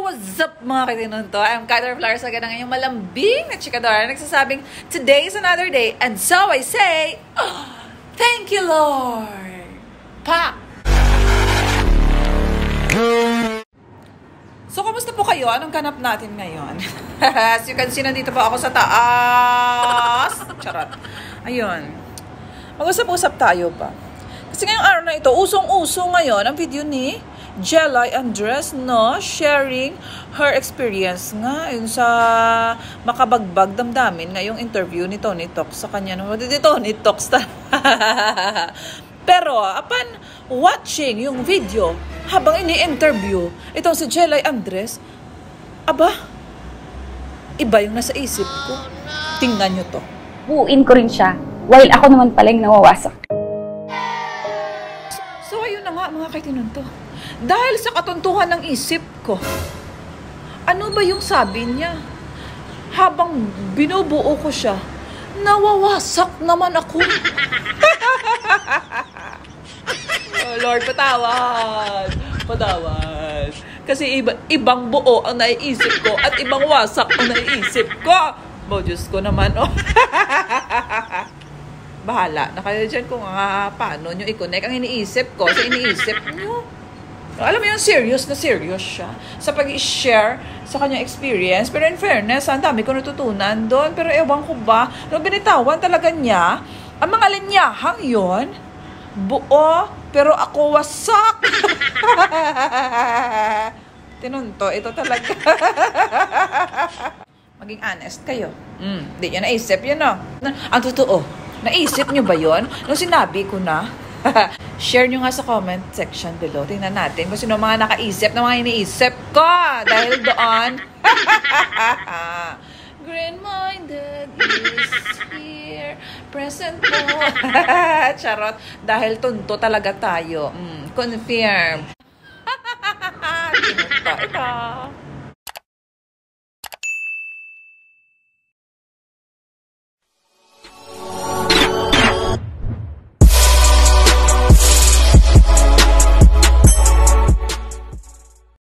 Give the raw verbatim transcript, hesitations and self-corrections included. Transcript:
what's up mga katinunto? I'm Kyler Flores again, ang inyong malambing na chikadora nagsasabing, today is another day, and so I say, oh, thank you, Lord! Pa! So, kamusta po kayo? Anong ganap natin ngayon? As you can see, nandito po ako sa taas. Charot. Ayun. Mag-usap-usap tayo pa. Kasi ngayong araw na ito, usong-uso ngayon ang video ni Jelay Andres, no? Sharing her experience nga yun sa makabagbag damdamin ngayong interview ni Tony Talks sa kanya. No? Di Tony Talks. Pero, upon watching yung video, habang ini-interview, itong si Jelay Andres, aba, iba yung nasa isip ko. Tingnan nyo to. Buuin ko rin siya, while ako naman pala yung nawawasak. So, ayun na nga mga kaitinunto. Dahil sa katuntuhan ng isip ko, ano ba yung sabi niya? Habang binubuo ko siya, nawawasak naman ako. Oh, Lord, patawad. Patawad. Kasi iba, ibang buo ang naiisip ko at ibang wasak ang naiisip ko. Bo, Diyos ko naman, oh. Bahala na kayo dyan kung uh, paano nyo i-connect ang iniisip ko sa iniisip nyo. Alam mo yun, serious na serious siya sa pag-i-share sa kanyang experience. Pero in fairness, ang dami ko natutunan doon. Pero ewan ko ba, nung binitawan talaga niya, ang mga linyahang yon buo, pero ako wasak. Tinunto, ito talaga. Maging honest kayo. Mm, di nyo naisip yun, no? Ang totoo, naisip nyo ba yun? Nung sinabi ko na, share nyo nga sa comment section below. Tingnan natin kung sino mga nakaisip na mga iniisip ko. Dahil doon, green-minded is here, present po. Charot. Dahil tunto talaga tayo. Mm, confirm. Ito, ito.